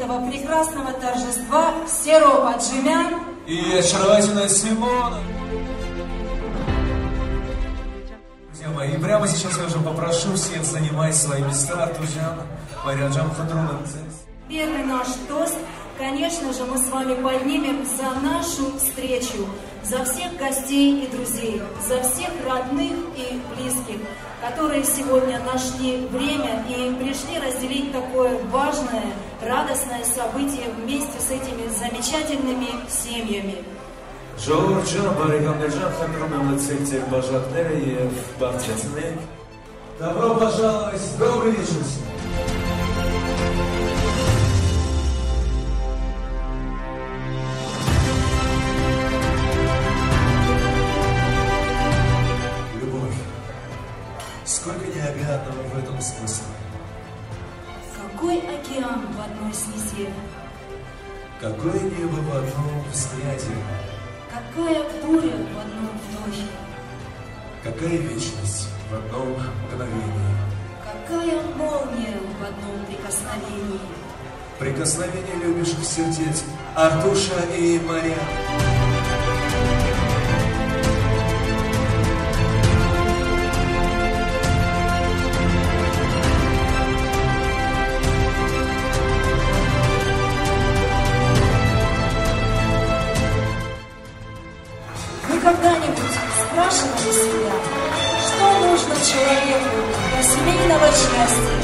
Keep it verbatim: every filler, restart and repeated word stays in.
этого прекрасного торжества Серов Аджимян и очаровательная Симона. Друзья мои, и прямо сейчас я уже попрошу всех занимать свои места. Артужан, Марьяджан Хадрулан. Первый наш тост, конечно же, мы с вами поднимем за нашу встречу, за всех гостей и друзей, за всех родных и близких, которые сегодня нашли время и пришли разделить такое важное, радостное событие вместе с этими замечательными семьями. Добро пожаловать, добрый вечер. Сколько необъятного в этом смысле. Какой океан в одной слезе. Какое небо в одном взгляде. Какая буря в одном вдохе. Какая вечность в одном мгновении. Какая молния в одном прикосновении. Прикосновение любящих сердец Артуша и Мария. Вы когда-нибудь спрашивали себя, что нужно человеку для семейного счастья?